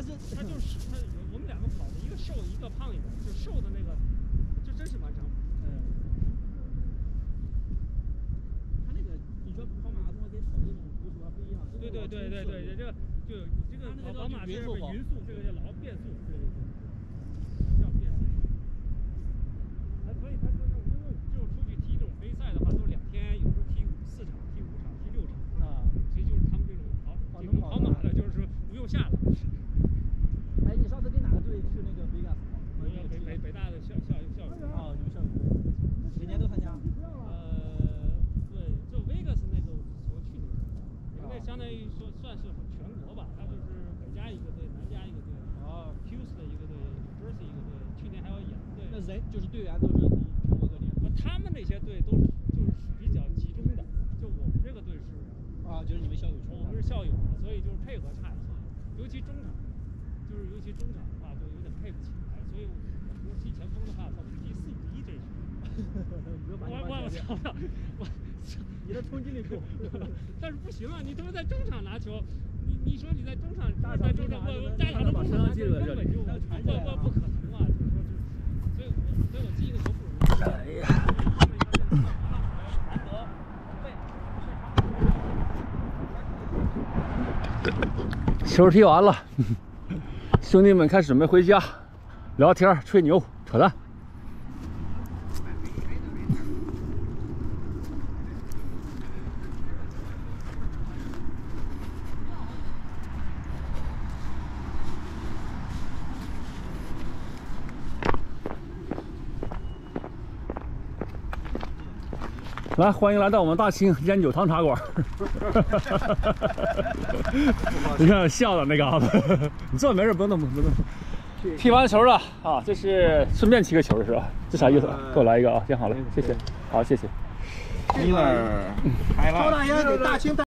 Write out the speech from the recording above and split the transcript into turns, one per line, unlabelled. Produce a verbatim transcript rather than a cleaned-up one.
是他就是他，我们两个跑的，一个瘦的，一个胖一点，就瘦的那个，就真是完成。嗯。
他那个你说跑马拉松跟跑这种足球不一样。
对对对对对，这个就这个跑跑马是匀速，这个叫劳变速，对对对，叫变速。还可以，他说因为就出去踢这种杯赛的话，都两天，有时候踢四场、踢五场、踢六场啊，所以就是他们这种跑这种跑马的，就是不用下了。
哎，你上次跟哪个队去那个 Vegas 跑？
北北北大的校校校友
啊，你们校友，每年都参加。
呃，对，就 Vegas 那个从去年，因为相当于说算是全国吧，它就是北加一个队，南加一个队，哦 ，Houston 的一个队 ，Jersey 一个队，去年还有演队。
那人就是队员都是从全国各地。
呃，他们那些队都是就是比较集中的，就我们这个队是。
啊，就是你们校友。
我们是校友，所以就是配合差一些，尤其中场。就是尤其中场的话，就有点配不起来，所以我们踢前锋的话，他们踢四五一这是。我我我操！我
你的冲击力够，
但是不行啊！你他妈在中场拿球，你你说你在中场，在中场，我大场的中场拿球根本就不不不可能啊！就是说这，所以我所以我进一个球不容易。哎呀！
球踢完了。兄弟们开始准备回家，聊天、吹牛、扯淡。来，欢迎来到我们大清烟酒汤茶馆。你看笑的那个啊，你坐没事，不用动，不用动。踢完球了啊，这是顺便踢个球是吧？这啥意思？给我来一个啊，行好了，谢谢，好谢谢。
一会儿，超大烟给大清带。